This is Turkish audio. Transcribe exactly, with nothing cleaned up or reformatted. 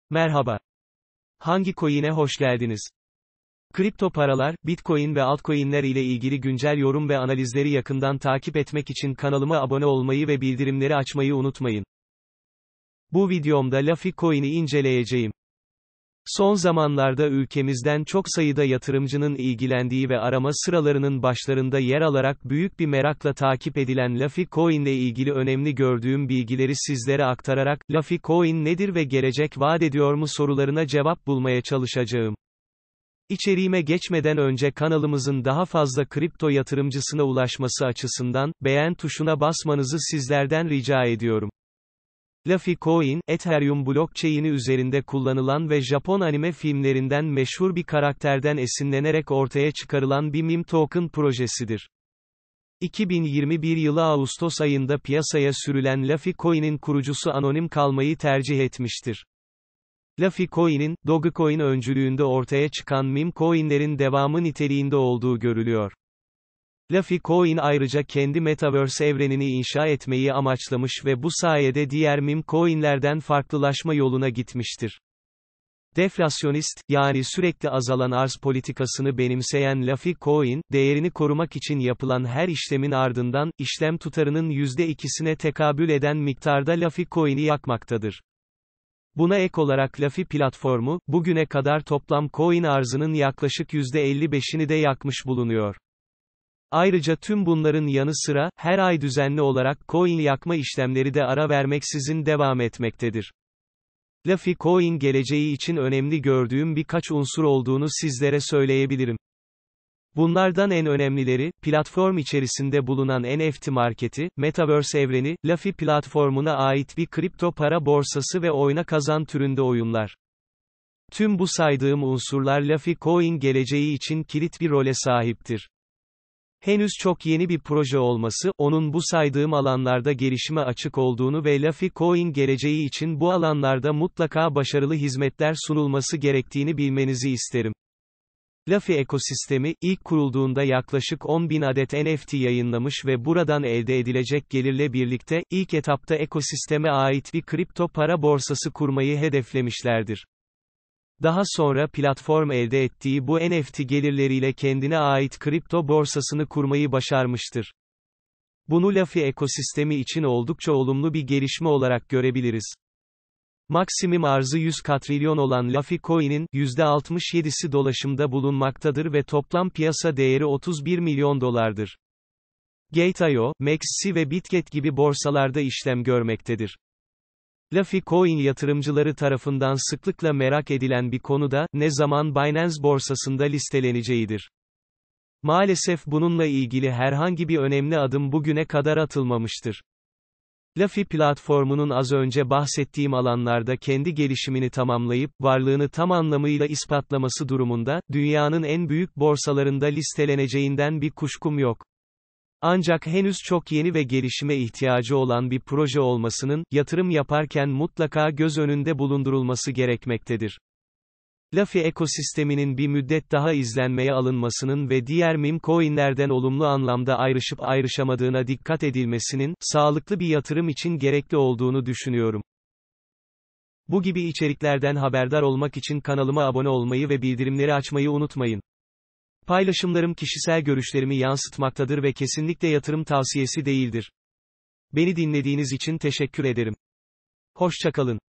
Merhaba. Hangi coin'e hoş geldiniz? Kripto paralar, Bitcoin ve altcoin'ler ile ilgili güncel yorum ve analizleri yakından takip etmek için kanalıma abone olmayı ve bildirimleri açmayı unutmayın. Bu videomda Luffy Coin'i inceleyeceğim. Son zamanlarda ülkemizden çok sayıda yatırımcının ilgilendiği ve arama sıralarının başlarında yer alarak büyük bir merakla takip edilen Luffy Coin ile ilgili önemli gördüğüm bilgileri sizlere aktararak, Luffy Coin nedir ve gelecek vaat ediyor mu sorularına cevap bulmaya çalışacağım. İçeriğime geçmeden önce kanalımızın daha fazla kripto yatırımcısına ulaşması açısından, beğen tuşuna basmanızı sizlerden rica ediyorum. Luffy Coin, Ethereum blockchain'i üzerinde kullanılan ve Japon anime filmlerinden meşhur bir karakterden esinlenerek ortaya çıkarılan bir meme token projesidir. iki bin yirmi bir yılı Ağustos ayında piyasaya sürülen Luffy Coin'in kurucusu anonim kalmayı tercih etmiştir. Luffy Coin'in, Dogecoin öncülüğünde ortaya çıkan meme coin'lerin devamı niteliğinde olduğu görülüyor. Luffy Coin ayrıca kendi Metaverse evrenini inşa etmeyi amaçlamış ve bu sayede diğer meme coin'lerden farklılaşma yoluna gitmiştir. Deflasyonist, yani sürekli azalan arz politikasını benimseyen Luffy Coin, değerini korumak için yapılan her işlemin ardından, işlem tutarının yüzde ikisine tekabül eden miktarda Luffy Coin'i yakmaktadır. Buna ek olarak Luffy platformu, bugüne kadar toplam coin arzının yaklaşık yüzde elli beşini de yakmış bulunuyor. Ayrıca tüm bunların yanı sıra, her ay düzenli olarak coin yakma işlemleri de ara vermeksizin devam etmektedir. Luffy Coin geleceği için önemli gördüğüm birkaç unsur olduğunu sizlere söyleyebilirim. Bunlardan en önemlileri, platform içerisinde bulunan N F T marketi, Metaverse evreni, Luffy platformuna ait bir kripto para borsası ve oyna kazan türünde oyunlar. Tüm bu saydığım unsurlar Luffy Coin geleceği için kilit bir role sahiptir. Henüz çok yeni bir proje olması, onun bu saydığım alanlarda gelişime açık olduğunu ve Luffy Coin geleceği için bu alanlarda mutlaka başarılı hizmetler sunulması gerektiğini bilmenizi isterim. Luffy ekosistemi, ilk kurulduğunda yaklaşık on bin adet N F T yayınlamış ve buradan elde edilecek gelirle birlikte, ilk etapta ekosisteme ait bir kripto para borsası kurmayı hedeflemişlerdir. Daha sonra platform elde ettiği bu N F T gelirleriyle kendine ait kripto borsasını kurmayı başarmıştır. Bunu Luffy ekosistemi için oldukça olumlu bir gelişme olarak görebiliriz. Maksimum arzı yüz katrilyon olan Luffy Coin'in, yüzde altmış yedisi dolaşımda bulunmaktadır ve toplam piyasa değeri otuz bir milyon dolardır. Gate nokta io, Maxi ve Bitget gibi borsalarda işlem görmektedir. Luffy Coin yatırımcıları tarafından sıklıkla merak edilen bir konu da, ne zaman Binance borsasında listeleneceğidir. Maalesef bununla ilgili herhangi bir önemli adım bugüne kadar atılmamıştır. Luffy platformunun az önce bahsettiğim alanlarda kendi gelişimini tamamlayıp, varlığını tam anlamıyla ispatlaması durumunda, dünyanın en büyük borsalarında listeleneceğinden bir kuşkum yok. Ancak henüz çok yeni ve gelişime ihtiyacı olan bir proje olmasının, yatırım yaparken mutlaka göz önünde bulundurulması gerekmektedir. Luffy ekosisteminin bir müddet daha izlenmeye alınmasının ve diğer meme coin'lerden olumlu anlamda ayrışıp ayrışamadığına dikkat edilmesinin, sağlıklı bir yatırım için gerekli olduğunu düşünüyorum. Bu gibi içeriklerden haberdar olmak için kanalıma abone olmayı ve bildirimleri açmayı unutmayın. Paylaşımlarım kişisel görüşlerimi yansıtmaktadır ve kesinlikle yatırım tavsiyesi değildir. Beni dinlediğiniz için teşekkür ederim. Hoşça kalın.